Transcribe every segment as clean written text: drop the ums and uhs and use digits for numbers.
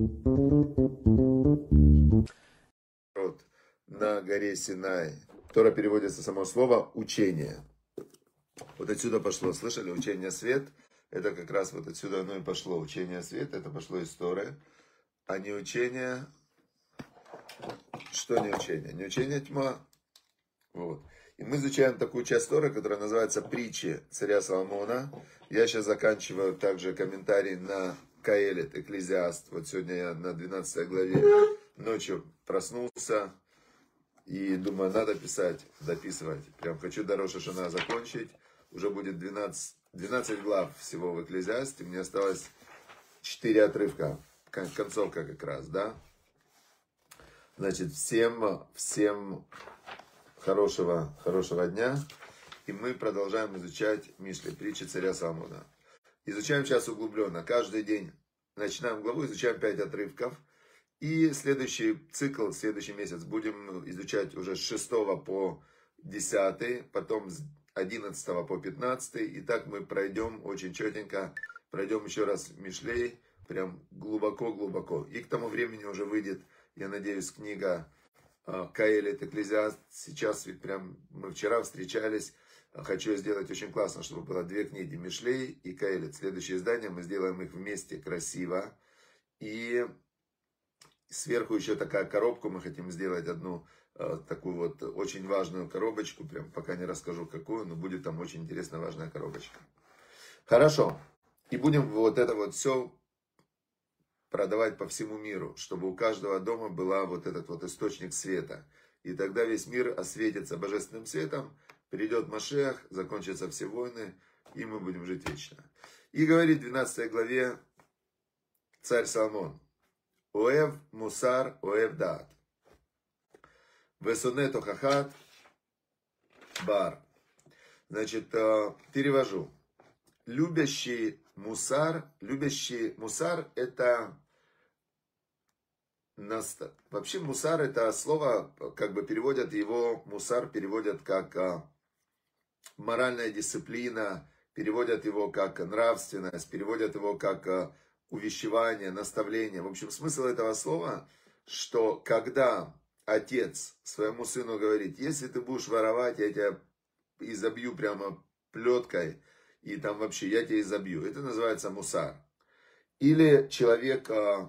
На горе Синай. Тора переводится само слово «учение». Вот отсюда пошло, слышали, учение свет, это как раз вот отсюда оно и пошло. Учение свет, это пошло из Торы, а не учение, что не учение? Не учение тьма. Вот. И мы изучаем такую часть Торы, которая называется «Притчи царя Соломона». Я сейчас заканчиваю также комментарий на Каэлит, Экклезиаст. Вот сегодня я на 12 главе ночью проснулся. И думаю, надо писать, дописывать. Прям хочу до Рош ха-Шана закончить. Уже будет 12 глав всего в Экклезиасте. Мне осталось 4 отрывка. Концовка как раз, да? Значит, всем хорошего дня. И мы продолжаем изучать Мишли, притчи царя Соломона. Изучаем сейчас углубленно. Каждый день начинаем главу, изучаем 5 отрывков. И следующий цикл, следующий месяц будем изучать уже с 6 по 10, потом с 11 по 15. И так мы пройдем очень четенько, пройдем еще раз Мишлей, прям глубоко-глубоко. И к тому времени уже выйдет, я надеюсь, книга Каэлит, Экклезиаст. Сейчас ведь прям мы вчера встречались. Хочу сделать очень классно, чтобы было 2 книги, Мишлей и Каэлит. Следующее издание мы сделаем их вместе красиво. И сверху еще такая коробка, мы хотим сделать одну такую вот очень важную коробочку, прям пока не расскажу какую, но будет там очень интересная важная коробочка. Хорошо. И будем вот это вот все продавать по всему миру, чтобы у каждого дома была вот этот вот источник света. И тогда весь мир осветится божественным светом, придет Машиах, закончатся все войны, и мы будем жить вечно. И говорит в 12 главе царь Соломон: Оэв мусар, оэв даат. Весоне тохахат бар. Значит, перевожу. Любящий мусар это... Вообще мусар это слово, как бы переводят его, мусар переводят как моральная дисциплина, переводят его как нравственность, переводят его как увещевание, наставление. В общем, смысл этого слова, что когда отец своему сыну говорит: если ты будешь воровать, я тебя изобью прямо плеткой, и там вообще я тебя изобью. Это называется мусар. Или человек,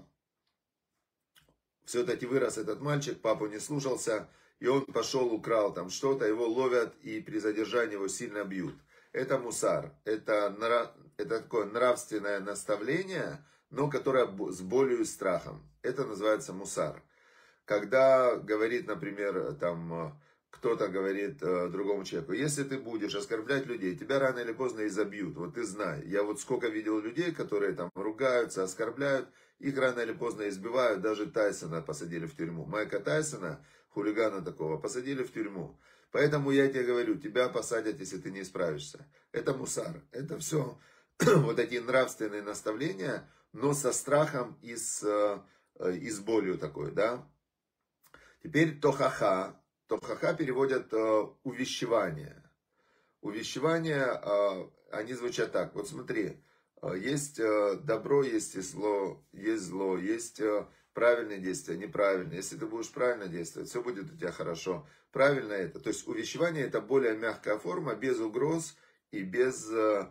все-таки вырос этот мальчик, папу не слушался, и он пошел, украл там что-то, его ловят и при задержании его сильно бьют. Это мусар. Это такое нравственное наставление, но которое с болью и страхом. Это называется мусар. Когда говорит, например, там кто-то говорит другому человеку: если ты будешь оскорблять людей, тебя рано или поздно изобьют. Вот ты знай. Я вот сколько видел людей, которые там ругаются, оскорбляют, их рано или поздно избивают. Даже Тайсона посадили в тюрьму. Майка Тайсона, хулигана такого, посадили в тюрьму. Поэтому я тебе говорю, тебя посадят, если ты не исправишься. Это мусар. Это все вот такие нравственные наставления, но со страхом и с болью такой, да. Теперь тохаха. Тохаха переводят увещевание. Увещевания, они звучат так. Вот смотри, есть добро, есть и зло, есть правильные действия, неправильные. Если ты будешь правильно действовать, все будет у тебя хорошо. Правильно это. То есть увещевание это более мягкая форма, без угроз и без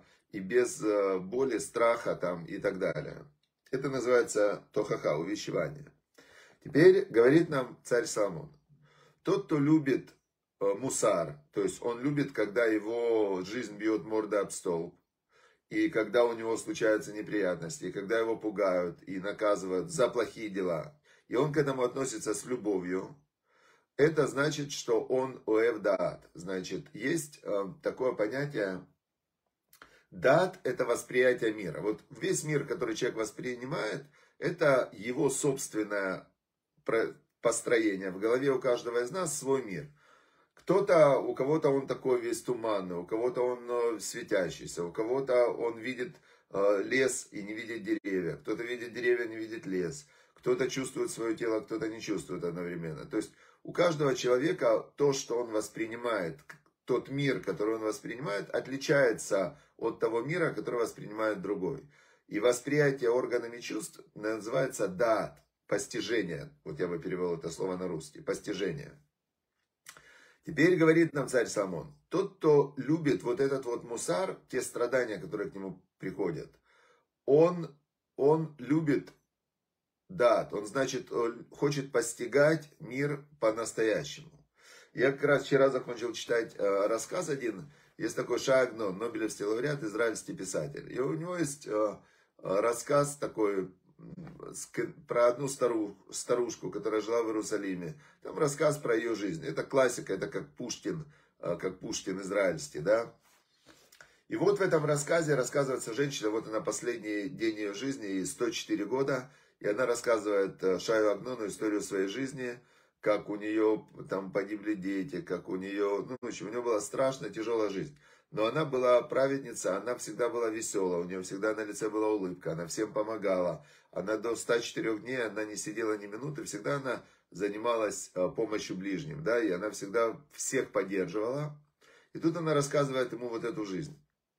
боли, страха там и так далее. Это называется тохаха, увещевание. Теперь говорит нам царь Соломон: тот, кто любит мусар, то есть он любит, когда его жизнь бьет мордой об столб, и когда у него случаются неприятности, и когда его пугают и наказывают за плохие дела, и он к этому относится с любовью, это значит, что он оэв даат. Значит, есть такое понятие, даат это восприятие мира. Вот весь мир, который человек воспринимает, это его собственное построение. В голове у каждого из нас свой мир. У кого-то он такой весь туманный, у кого-то он светящийся, у кого-то он видит лес и не видит деревья, кто-то видит деревья, не видит лес, кто-то чувствует свое тело, кто-то не чувствует одновременно. То есть у каждого человека то, что он воспринимает, тот мир, который он воспринимает, отличается от того мира, который воспринимает другой. И восприятие органами чувств называется даат, постижение. Вот я бы перевел это слово на русский, постижение. Теперь говорит нам царь Соломон, тот, кто любит вот этот вот мусар, те страдания, которые к нему приходят, он любит даат, он, значит, хочет постигать мир по-настоящему. Я как раз вчера закончил читать рассказ один. Есть такой Шай Агнон, нобелевский лауреат, израильский писатель. И у него есть рассказ такой про одну старушку, которая жила в Иерусалиме. Там рассказ про ее жизнь. Это классика, это как Пушкин израильский, да. И вот в этом рассказе рассказывается женщина, вот она последний день ее жизни, ей 104 года, и она рассказывает Шаю Агнону историю своей жизни, как у нее там погибли дети, как у нее, ну, в общем, у нее была страшная, тяжелая жизнь. Но она была праведница, она всегда была веселая, у нее всегда на лице была улыбка, она всем помогала. Она до 104 дней, она не сидела ни минуты, всегда она занималась помощью ближним, да, и она всегда всех поддерживала. И тут она рассказывает ему вот эту жизнь.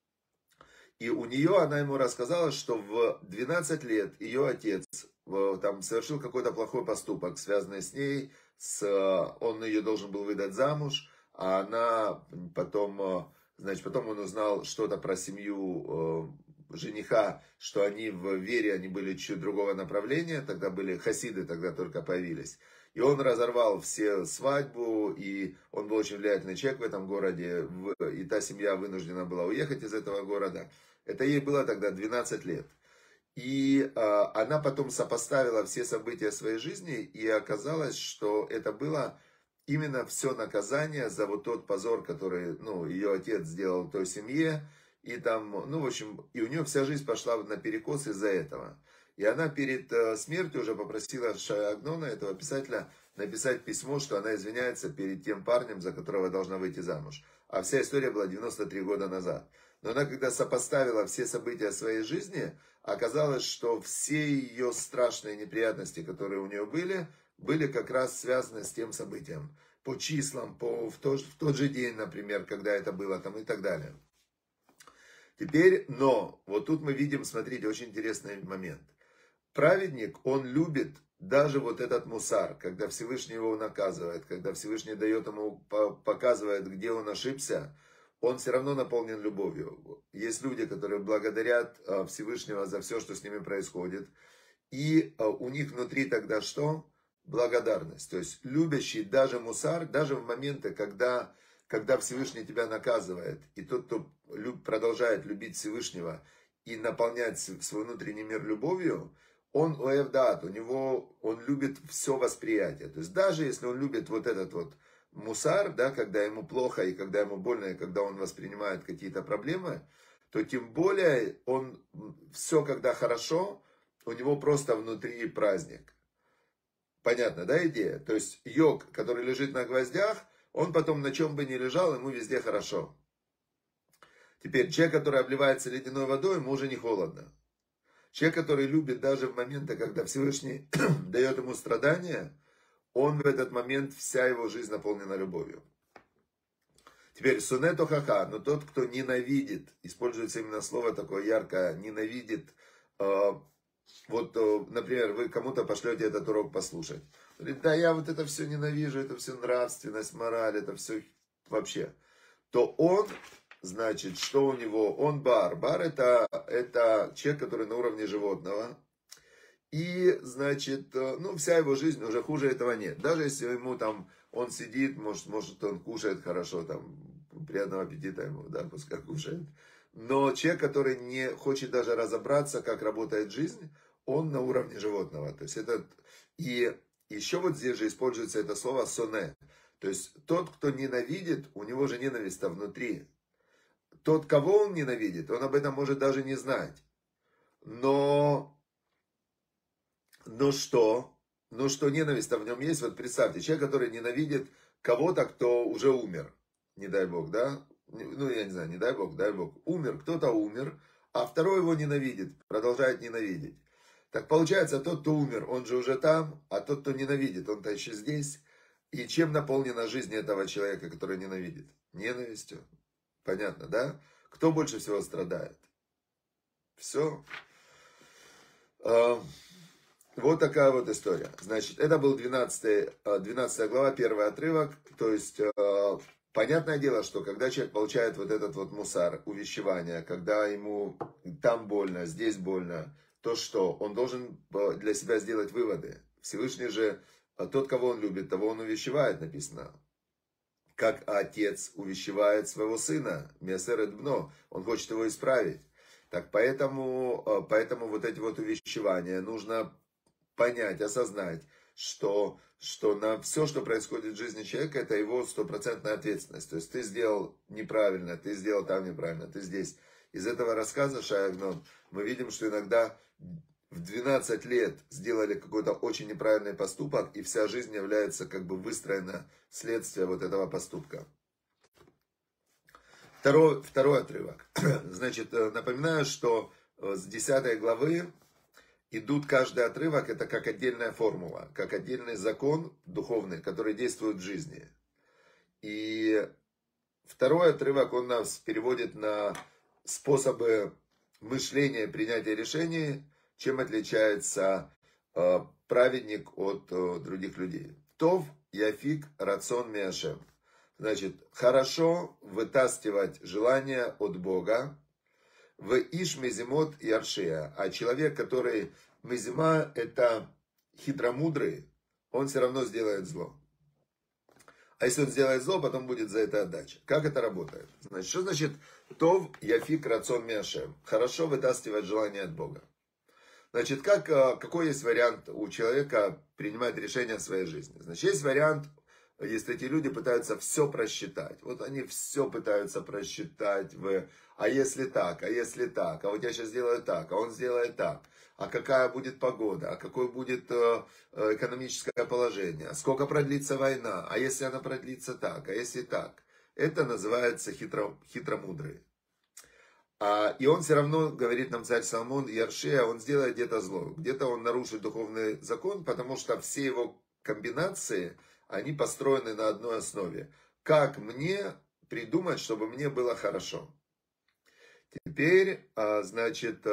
И у нее, она ему рассказала, что в 12 лет ее отец там совершил какой-то плохой поступок, связанный с ней, он ее должен был выдать замуж, а она потом, значит, потом он узнал что-то про семью жениха, что они в вере, они были чуть другого направления, тогда были хасиды, тогда только появились. И он разорвал все свадьбу, и он был очень влиятельный человек в этом городе, и та семья вынуждена была уехать из этого города. Это ей было тогда 12 лет. И она потом сопоставила все события своей жизни, и оказалось, что это было именно все наказание за вот тот позор, который, ну, ее отец сделал той семье. И там, ну, в общем, и у нее вся жизнь пошла наперекос из-за этого. И она перед смертью уже попросила Шая Агнона, этого писателя, написать письмо, что она извиняется перед тем парнем, за которого должна выйти замуж. А вся история была 93 года назад. Но она, когда сопоставила все события своей жизни, оказалось, что все ее страшные неприятности, которые у нее были как раз связаны с тем событием. По числам, в тот же день, например, когда это было, там и так далее. Теперь, но, вот тут мы видим, смотрите, очень интересный момент. Праведник, он любит даже вот этот мусар, когда Всевышний его наказывает, когда Всевышний дает ему, показывает, где он ошибся, он все равно наполнен любовью. Есть люди, которые благодарят Всевышнего за все, что с ними происходит. И у них внутри тогда что? Благодарность. То есть любящий даже мусар, даже в моменты, когда Всевышний тебя наказывает, и тот, кто продолжает любить Всевышнего и наполнять свой внутренний мир любовью, он оэвдат, он любит все восприятие. То есть даже если он любит вот этот вот мусар, да, когда ему плохо, и когда ему больно, и когда он воспринимает какие-то проблемы, то тем более он все, когда хорошо, у него просто внутри праздник. Понятно, да, идея? То есть йог, который лежит на гвоздях, он потом на чем бы ни лежал, ему везде хорошо. Теперь человек, который обливается ледяной водой, ему уже не холодно. Человек, который любит даже в моменты, когда Всевышний дает ему страдания, он в этот момент, вся его жизнь наполнена любовью. Теперь сунето хаха, но тот, кто ненавидит, используется именно слово такое яркое, ненавидит. Вот, например, вы кому-то пошлете этот урок послушать. Говорит, да, я вот это все ненавижу, это все нравственность, мораль, это все вообще. То он, значит, что у него? Он бар. Бар это человек, который на уровне животного. И, значит, ну, вся его жизнь, уже хуже этого нет. Даже если ему там, он сидит, может он кушает хорошо, там, приятного аппетита ему, да, пускай кушает. Но человек, который не хочет даже разобраться, как работает жизнь, он на уровне животного. То есть это, и еще вот здесь же используется это слово соне. То есть тот, кто ненавидит, у него же ненависть-то внутри. Тот, кого он ненавидит, он об этом может даже не знать. Но что ненависть-то в нем есть? Вот представьте, человек, который ненавидит кого-то, кто уже умер. Не дай бог, да? Ну, я не знаю, не дай бог, умер, кто-то умер, а второй его ненавидит, продолжает ненавидеть. Так получается, тот, кто умер, он же уже там, а тот, кто ненавидит, он-то еще здесь. И чем наполнена жизнь этого человека, который ненавидит? Ненавистью. Понятно, да? Кто больше всего страдает? Все. Вот такая вот история. Значит, это был 12 глава, первый отрывок. То есть, понятное дело, что когда человек получает вот этот вот мусар, увещевание, когда ему там больно, здесь больно, то что? Он должен для себя сделать выводы. Всевышний же, тот, кого он любит, того он увещевает, написано. Как отец увещевает своего сына, Миасерет Бно, он хочет его исправить. Так поэтому вот эти вот увещевания нужно понять, осознать, что на все, что происходит в жизни человека, это его стопроцентная ответственность. То есть ты сделал неправильно, ты сделал там неправильно, ты здесь. Из этого рассказа Шаягнон мы видим, что иногда в 12 лет сделали какой-то очень неправильный поступок, и вся жизнь является как бы выстроена следствие вот этого поступка. Второй отрывок. Значит, напоминаю, что с 10 главы идут каждый отрывок, это как отдельная формула, как отдельный закон духовный, который действует в жизни. И второй отрывок, он нас переводит на способы мышления, принятия решений, чем отличается праведник от других людей. Тов, яфик, рацион миашем. Значит, хорошо вытаскивать желания от Бога. В иш мезимот и аршия. А человек, который мезима, это хитромудрый, он все равно сделает зло. А если он сделает зло, потом будет за это отдача. Как это работает? Значит, что значит тов яфик рацион миашем? Хорошо вытаскивать желание от Бога. Значит, какой есть вариант у человека принимать решения в своей жизни? Значит, есть вариант, если эти люди пытаются все просчитать. Вот они все пытаются просчитать. А если так, а вот я сейчас сделаю так, а он сделает так. А какая будет погода, а какое будет экономическое положение, а сколько продлится война, а если она продлится так, а если так. Это называется хитромудрый. И он все равно, говорит нам царь Соломон, Яршея, он сделает где-то зло. Где-то он нарушит духовный закон, потому что все его комбинации, они построены на одной основе. Как мне придумать, чтобы мне было хорошо? Теперь, значит,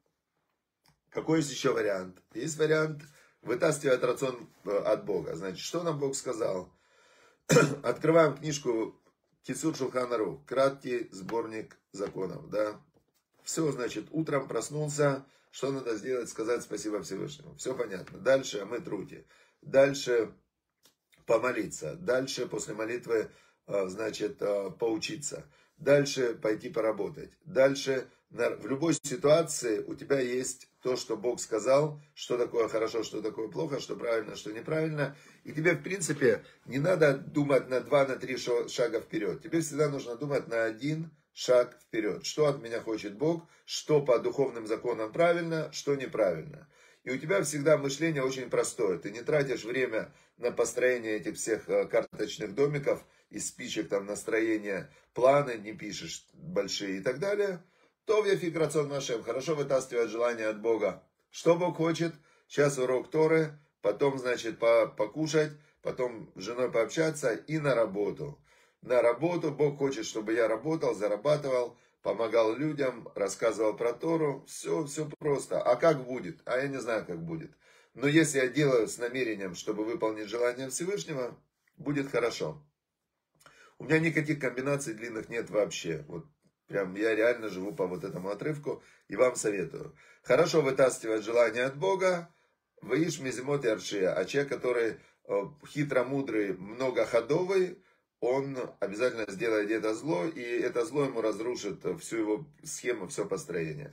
какой есть еще вариант? Есть вариант вытаскивать рацион от Бога. Значит, что нам Бог сказал? Открываем книжку Кицур Шулхан Арух, краткий сборник законов, да. Все, значит, утром проснулся, что надо сделать? Сказать спасибо Всевышнему. Все понятно. Дальше омыть руки. Дальше помолиться. Дальше после молитвы, значит, поучиться. Дальше пойти поработать. Дальше в любой ситуации у тебя есть то, что Бог сказал, что такое хорошо, что такое плохо, что правильно, что неправильно. И тебе, в принципе, не надо думать на 2, на 3 шага вперед. Тебе всегда нужно думать на 1 шаг вперед. Что от меня хочет Бог, что по духовным законам правильно, что неправильно. И у тебя всегда мышление очень простое. Ты не тратишь время на построение этих всех карточных домиков, из спичек, там, настроения, планы не пишешь большие и так далее. То в яфик рацион машем. Хорошо вытаскивать желание от Бога. Что Бог хочет? Сейчас урок Торы, потом, значит, покушать, потом с женой пообщаться и на работу. На работу Бог хочет, чтобы я работал, зарабатывал, помогал людям, рассказывал про Тору. Все просто. А как будет? А я не знаю, как будет. Но если я делаю с намерением, чтобы выполнить желание Всевышнего, будет хорошо. У меня никаких комбинаций длинных нет вообще. Вот прям я реально живу по вот этому отрывку и вам советую. Хорошо вытаскивать желание от Бога. Ваиш мизимот и аршия. А человек, который хитромудрый, многоходовый, он обязательно сделает где-то зло, и это зло ему разрушит всю его схему, все построение.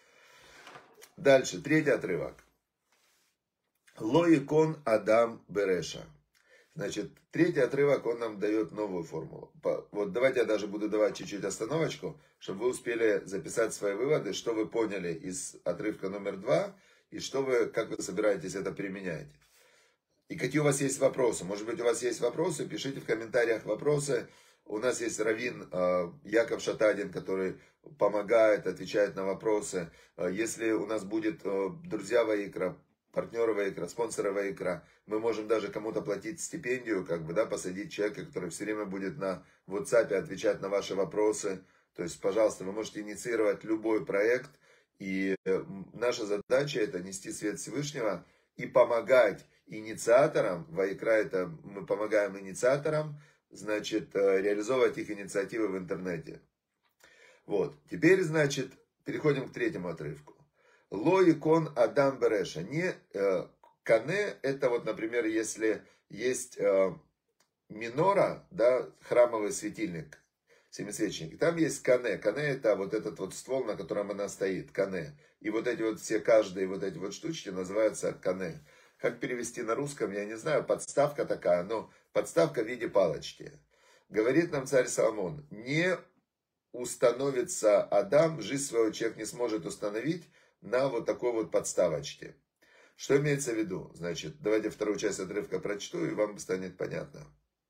Дальше, третий отрывок. Лоикон Адам Береша. Значит, третий отрывок, он нам дает новую формулу. Вот давайте я даже буду давать чуть-чуть остановочку, чтобы вы успели записать свои выводы, что вы поняли из отрывка номер 2, и как вы собираетесь это применять. И какие у вас есть вопросы. Может быть, у вас есть вопросы, пишите в комментариях вопросы. У нас есть раввин Яков Шатадин, который помогает, отвечает на вопросы. Если у нас будет друзья Ваикра, партнеры Ваикра, спонсоры Ваикра, мы можем даже кому-то платить стипендию, посадить человека, который все время будет на WhatsApp отвечать на ваши вопросы. То есть, пожалуйста, вы можете инициировать любой проект, И наша задача это нести свет Всевышнего и помогать инициаторам, Ваикра это мы помогаем инициаторам, значит, реализовывать их инициативы в интернете. Вот, теперь, значит, переходим к третьему отрывку. Ло икон Адам Береша. Не кане, это вот, например, если есть минора, да, храмовый светильник, семисвечник. Там есть кане. Кане это вот этот вот ствол, на котором она стоит. Кане. И вот эти вот все, каждые вот эти вот штучки называются кане. Как перевести на русском, я не знаю. Подставка такая, но подставка в виде палочки. Говорит нам царь Соломон, не установится Адам, жизнь своего человек не сможет установить на вот такой вот подставочке. Что имеется в виду? Значит, давайте вторую часть отрывка прочту, и вам станет понятно.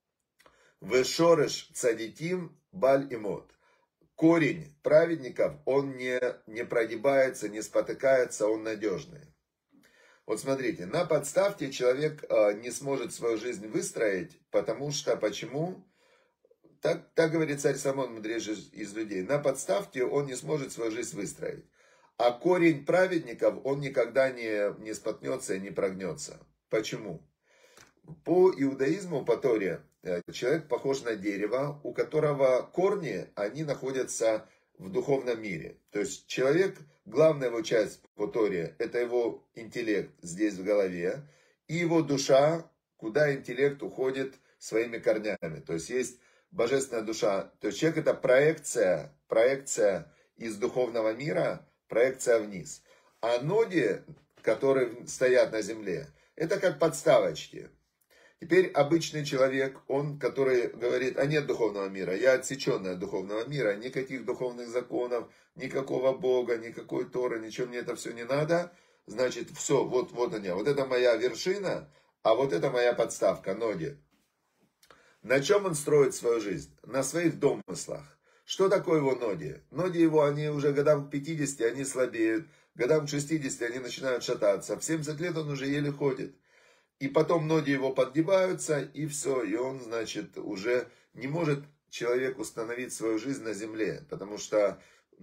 Вешореш цадиким баль имот. Корень праведников, он не прогибается, не спотыкается, он надежный. Вот смотрите, на подставке человек не сможет свою жизнь выстроить, потому что, почему? Так говорит царь Соломон, мудрейший из людей. На подставке он не сможет свою жизнь выстроить. А корень праведников, он никогда не споткнется и не прогнется. Почему? По иудаизму, по Торе, человек похож на дерево, у которого корни, они находятся в духовном мире. То есть человек, главная его часть по Торе, это его интеллект здесь в голове, и его душа, куда интеллект уходит своими корнями. То есть есть божественная душа. То есть человек это проекция из духовного мира, проекция вниз. А ноги, которые стоят на земле, это как подставочки. Теперь обычный человек, он, который говорит, а нет духовного мира, я отсеченный от духовного мира, никаких духовных законов, никакого Бога, никакой Торы, ничего мне это все не надо, значит, все, вот они, вот это моя вершина, а вот это моя подставка, ноги. На чем он строит свою жизнь? На своих домыслах. Что такое его ноги? Ноги его, они уже годам к 50, они слабеют, годам к 60 они начинают шататься, в 70 лет он уже еле ходит. И потом ноги его подгибаются, и все, и он, значит, уже не может человек установить свою жизнь на земле, потому что,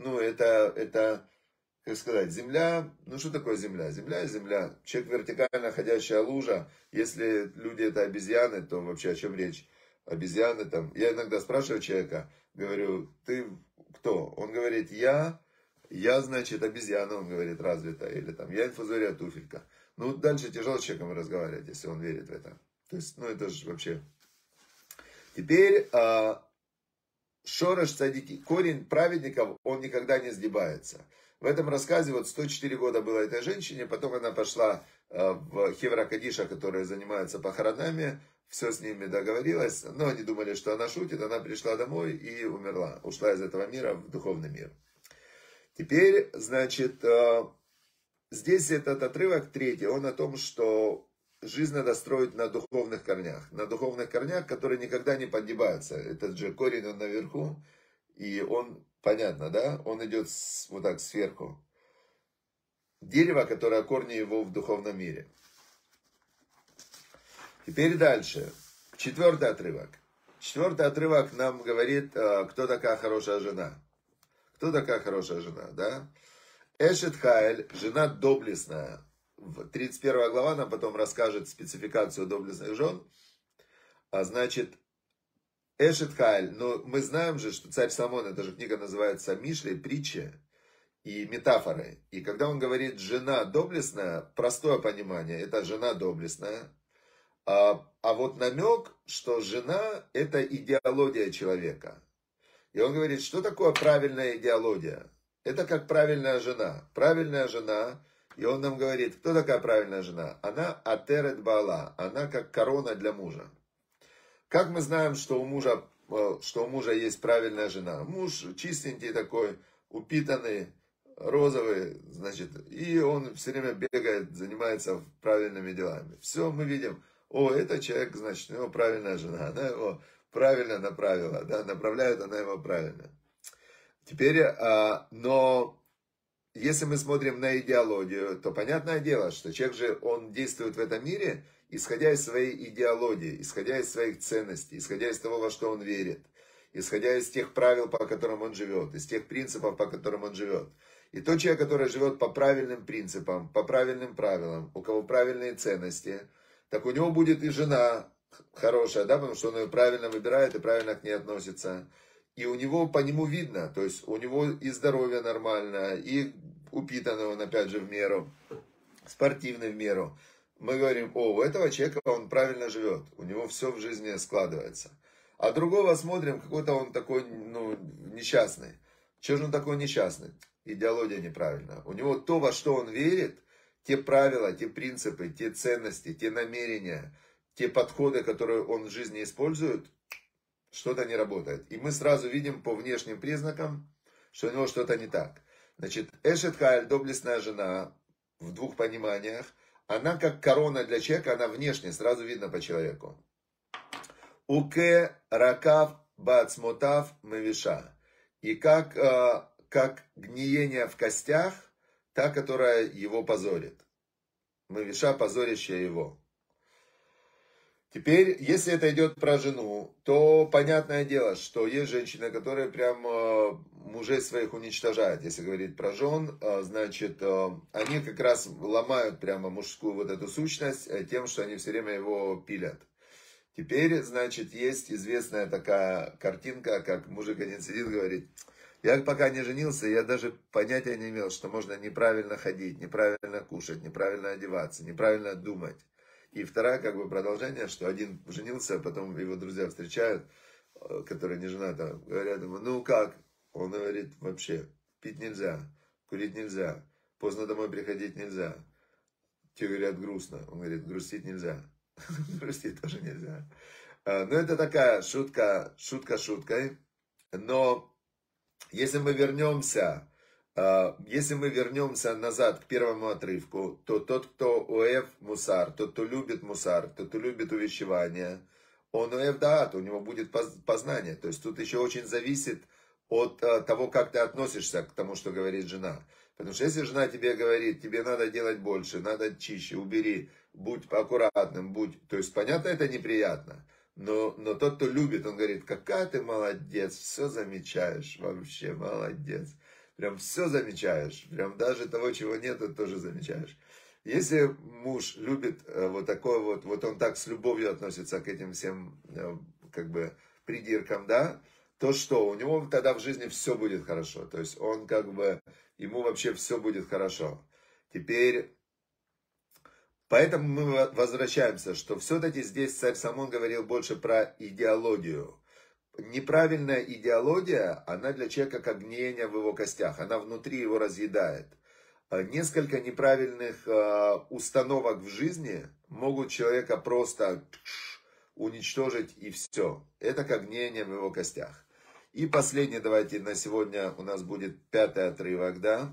это, как сказать, земля, что такое земля? Земля и земля. Человек вертикально ходящая лужа, если люди это обезьяны, то вообще о чем речь? Обезьяны там, я иногда спрашиваю человека, говорю, ты кто? Он говорит, я, значит, обезьяна, он говорит, развитая, или там, я инфузория туфелька. Ну, дальше тяжело с человеком разговаривать, если он верит в это. То есть, это же вообще. Теперь, шореш цадики, корень праведников, он никогда не сгибается. В этом рассказе, 104 года было этой женщине, потом она пошла в Хевра Кадиша, которые занимаются похоронами, все с ними договорилась, но они думали, что она шутит, она пришла домой и умерла, ушла из этого мира в духовный мир. Теперь, значит, здесь этот отрывок третий, он о том, что жизнь надо строить на духовных корнях, которые никогда не подгибаются. Этот же корень, он наверху, и он, понятно, да, он идет вот так сверху. Дерево, которое корни его в духовном мире. Теперь дальше. Четвертый отрывок. Четвертый отрывок нам говорит, кто такая хорошая жена. Кто такая хорошая жена, да? Эшет Хайль, жена доблестная. 31 глава нам потом расскажет спецификацию доблестных жен. Значит, Эшет Хайль, но мы знаем же, что царь Соломон, эта же книга называется Мишлей, притчи и метафоры. И когда он говорит жена доблестная, простое понимание, это жена доблестная. А вот намек, что жена это идеология человека. И он говорит, что такое правильная идеология? Это как правильная жена. Правильная жена, и он нам говорит, кто такая правильная жена? Она атерет баала, она как корона для мужа. Как мы знаем, что у мужа есть правильная жена? Муж чистенький такой, упитанный, розовый, значит, и он все время бегает, занимается правильными делами. Все, мы видим, этот человек, значит, у него правильная жена, она его правильно направила, да, направляет она его правильно. Теперь, но если мы смотрим на идеологию, то понятное дело, что человек же, он действует в этом мире, исходя из своей идеологии, исходя из своих ценностей, исходя из того, во что он верит, исходя из тех правил, по которым он живет, из тех принципов, по которым он живет. И тот человек, который живет по правильным принципам, по правильным правилам, у кого правильные ценности, так у него будет и жена хорошая, да, потому что он ее правильно выбирает и правильно к ней относится. И у него по нему видно, то есть у него и здоровье нормальное, и упитанный он опять же в меру, спортивный в меру. Мы говорим, о, у этого человека он правильно живет, у него все в жизни складывается. А другого смотрим, какой-то он такой, ну, несчастный. Чего же он такой несчастный? Идеология неправильная. У него то, во что он верит, те правила, те принципы, те ценности, те намерения, те подходы, которые он в жизни использует, что-то не работает. И мы сразу видим по внешним признакам, что у него что-то не так. Значит, Эшет Хайль, доблестная жена, в двух пониманиях, она как корона для человека, она внешне, сразу видно по человеку. Уке ракав бацмотав мавиша. И как гниение в костях, та, которая его позорит. Мавиша, позорящая его. Теперь, если это идет про жену, то понятное дело, что есть женщины, которые прям мужей своих уничтожают. Если говорить про жен, значит, они как раз ломают прямо мужскую вот эту сущность тем, что они все время его пилят. Теперь, значит, есть известная такая картинка, как мужик один сидит и говорит, я пока не женился, я даже понятия не имел, что можно неправильно ходить, неправильно кушать, неправильно одеваться, неправильно думать. И второе, как бы, продолжение, что один женился, а потом его друзья встречают, которые не женаты, говорят ему, ну как? Он говорит, вообще, пить нельзя, курить нельзя, поздно домой приходить нельзя. Те говорят, грустно. Он говорит, грустить нельзя. Грустить тоже нельзя. Но это такая шутка шуткой. Но если мы вернемся назад к первому отрывку, то тот, кто уэв мусар, тот, кто любит мусар, тот, кто любит увещевание, он уэв даат, у него будет познание. То есть тут еще очень зависит от того, как ты относишься к тому, что говорит жена. Потому что если жена тебе говорит, тебе надо делать больше, надо чище, убери, будь аккуратным, то есть понятно, это неприятно. Но тот, кто любит, он говорит, какая ты молодец, все замечаешь, вообще молодец. Прям все замечаешь, прям даже того, чего нет, тоже замечаешь. Если муж любит вот такой вот он так с любовью относится к этим всем, как бы, придиркам, да, то что, у него тогда в жизни все будет хорошо. То есть он как бы, ему вообще все будет хорошо. Теперь, поэтому мы возвращаемся, что все-таки здесь царь Соломон говорил больше про идеологию. Неправильная идеология, она для человека как гниение в его костях, она внутри его разъедает. Несколько неправильных установок в жизни могут человека просто уничтожить и все. Это как гниение в его костях. И последний, давайте на сегодня у нас будет 5-й отрывок, да?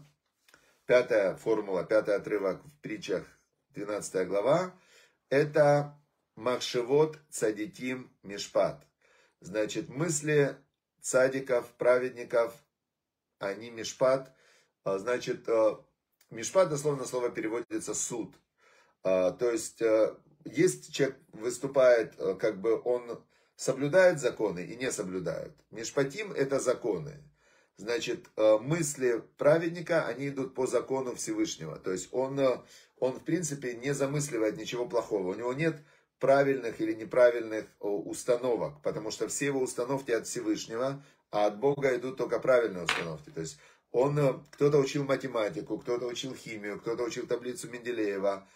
5-я формула, 5-й отрывок в притчах, 12 глава. Это Махшевот Цадиким Мишпат. Значит, мысли цадиков, праведников, они мишпат. Значит, мишпат дословно слово переводится суд. То есть, есть человек выступает, как бы он соблюдает законы и не соблюдает. Мишпатим это законы. Значит, мысли праведника, они идут по закону Всевышнего. То есть, он в принципе не замысливает ничего плохого. У него нет правильных или неправильных установок, потому что все его установки от Всевышнего, а от Бога идут только правильные установки. То есть кто-то учил математику, кто-то учил химию, кто-то учил таблицу Менделеева,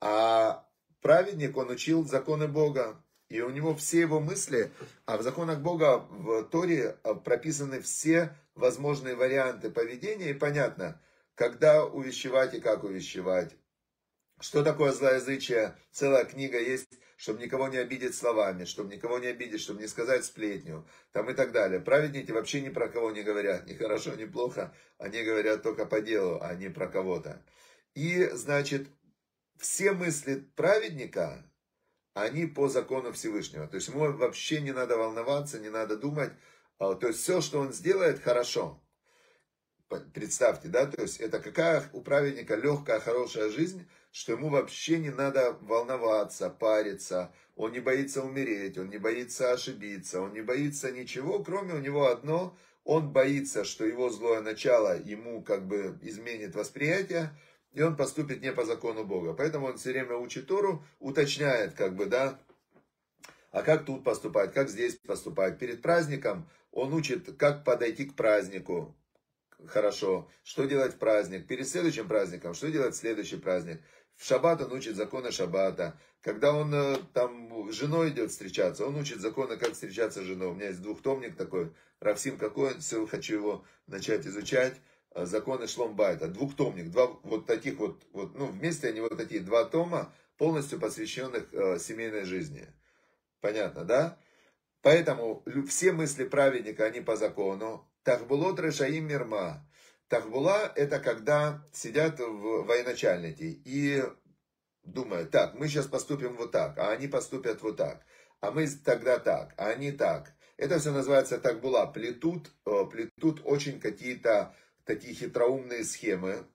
а праведник, он учил законы Бога. И у него все его мысли, а в законах Бога в Торе прописаны все возможные варианты поведения, и понятно, когда увещевать и как увещевать. Что такое злоязычие? Целая книга есть, чтобы никого не обидеть словами, чтобы никого не обидеть, чтобы не сказать сплетню, там и так далее. Праведники вообще ни про кого не говорят, ни хорошо, ни плохо, они говорят только по делу, а не про кого-то. И, значит, все мысли праведника, они по закону Всевышнего. То есть ему вообще не надо волноваться, не надо думать. То есть все, что он сделает, хорошо. Представьте, да, то есть это какая у праведника легкая, хорошая жизнь, что ему вообще не надо волноваться, париться, он не боится умереть, он не боится ошибиться, он не боится ничего, кроме у него одно, он боится, что его злое начало ему как бы изменит восприятие, и он поступит не по закону Бога. Поэтому он все время учит Тору, уточняет, как бы, да, а как тут поступать, как здесь поступать. Перед праздником он учит, как подойти к празднику хорошо, что делать в праздник. Перед следующим праздником, что делать в следующий праздник. В шаббат он учит законы шаббата. Когда он там с женой идет встречаться, он учит законы, как встречаться с женой. У меня есть двухтомник такой, Рав Симха Коэн, все, хочу его начать изучать. Законы Шлом Байта. Двухтомник, два вот таких вот, ну, вместе они вот такие, два тома, полностью посвященных семейной жизни. Понятно, да? Поэтому все мысли праведника, они по закону. Тахбулот решаим мирма. Тахбула – это когда сидят военачальники и думают, так, мы сейчас поступим вот так, а они поступят вот так, а мы тогда так, а они так. Это все называется тахбула. Плетут очень какие-то такие хитроумные схемы.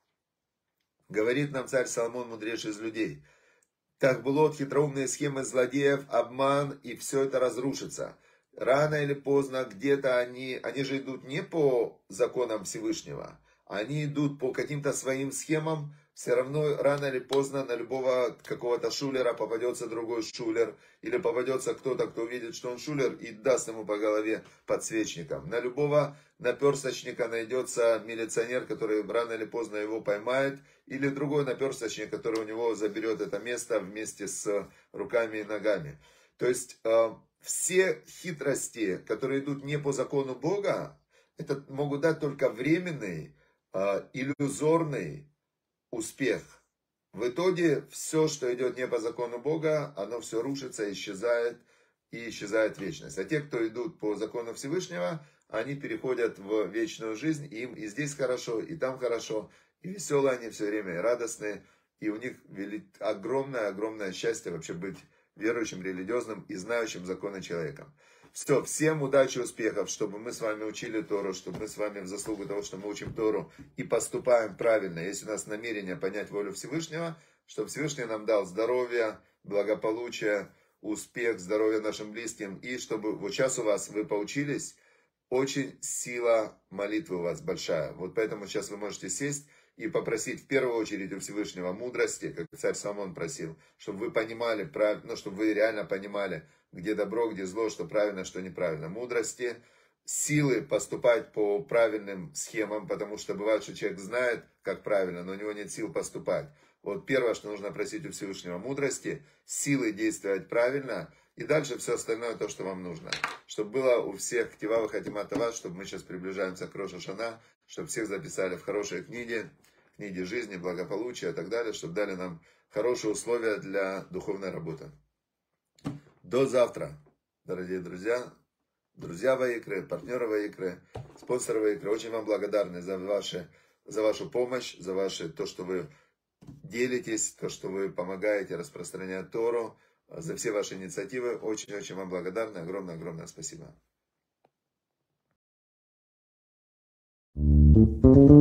Говорит нам царь Соломон, мудрейший из людей. Тахбулот, хитроумные схемы злодеев, обман, и все это разрушится. Рано или поздно где-то они же идут не по законам Всевышнего, они идут по каким-то своим схемам, все равно рано или поздно на любого какого-то шулера попадется другой шулер, или попадется кто-то, кто увидит, что он шулер, и даст ему по голове подсвечником. На любого наперсточника найдется милиционер, который рано или поздно его поймает, или другой наперсточник, который у него заберет это место вместе с руками и ногами. То есть все хитрости, которые идут не по закону Бога, это могут дать только временный, иллюзорный успех. В итоге все, что идет не по закону Бога, оно все рушится, исчезает, и исчезает вечность. А те, кто идут по закону Всевышнего, они переходят в вечную жизнь, и им и здесь хорошо, и там хорошо, и веселые они все время, и радостные, и у них огромное счастье вообще быть верующим, религиозным и знающим законы человеком. Все, всем удачи, успехов, чтобы мы с вами учили Тору, чтобы мы с вами в заслугу того, что мы учим Тору и поступаем правильно. Если у нас намерение понять волю Всевышнего, чтобы Всевышний нам дал здоровье, благополучие, успех, здоровье нашим близким, и чтобы вот сейчас у вас вы поучились, очень сила молитвы у вас большая. Вот поэтому сейчас вы можете сесть и попросить в первую очередь у Всевышнего мудрости, как царь Соломон просил, чтобы вы понимали, ну, чтобы вы реально понимали, где добро, где зло, что правильно, что неправильно. Мудрости, силы поступать по правильным схемам, потому что бывает, что человек знает, как правильно, но у него нет сил поступать. Вот первое, что нужно просить у Всевышнего: мудрости, силы действовать правильно, и дальше все остальное, то, что вам нужно. Чтобы было у всех ктива вахатима това, чтобы мы сейчас приближаемся к Рош ха-Шана, чтобы всех записали в хорошие книги жизни, благополучия и так далее, чтобы дали нам хорошие условия для духовной работы. До завтра, дорогие друзья, друзья Ваикры, партнеры Ваикры, спонсоры Ваикры. Очень вам благодарны за вашу помощь, за то, что вы делитесь, то, что вы помогаете распространять Тору, за все ваши инициативы. Очень-очень вам благодарны. Огромное спасибо.